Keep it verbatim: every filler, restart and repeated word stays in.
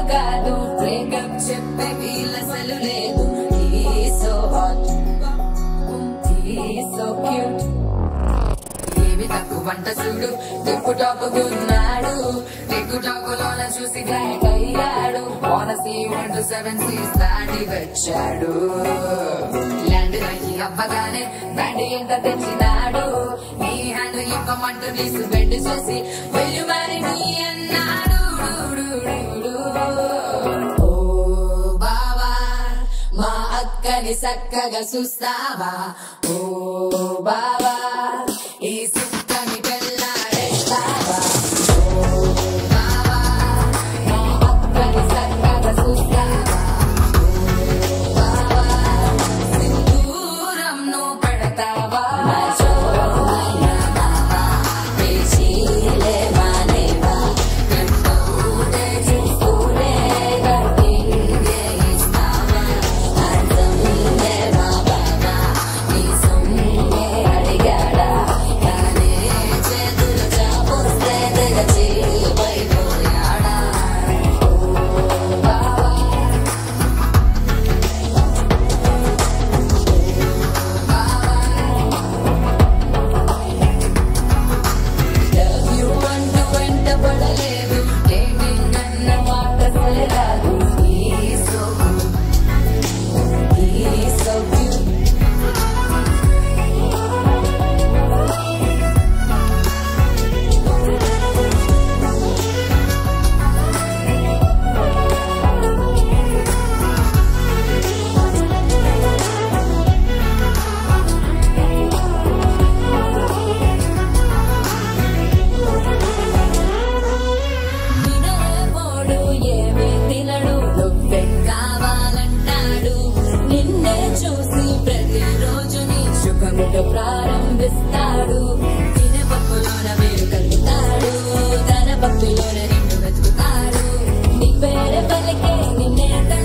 కాదు బ్రేకప్ చెప్పే వీలసలు లేదు He's so hot He's so cute ఏమి తక్కువ వంట చూడు టిప్పు టాపుకున్నాడు టిక్కు టాపులోన చూసి గ్లాక్ అయ్యాడు వానసీ వన్ టు సెవెన్ సీస్ దాటి వచ్చాడు ల్యాండ్ అయ్యి అవ్వగానే బ్యాండ్ ఎంత తెచ్చినాడు నీ హ్యాండ్ ఇవ్వమంటూ నీసు బెడ్ చేసి వెళ్ళు మరి నీ అన్నాడు ఓ బావా మా అక్కని చక్కగా చూస్తావా ఓ బావా ఈ సుక్కని పెళ్ళాడేస్తావా ఓ బావా మా అక్కని చక్కగా చూస్తావా ఓ బావా సింధూరం నువ్వు పెడతావా ప్రారంభిస్తాడు తినే పప్పులోన వేరు కలుపుతాడు తన పప్పులోన నిన్ను వెతుకుతాడు నీ పేరే పలికే నిన్నే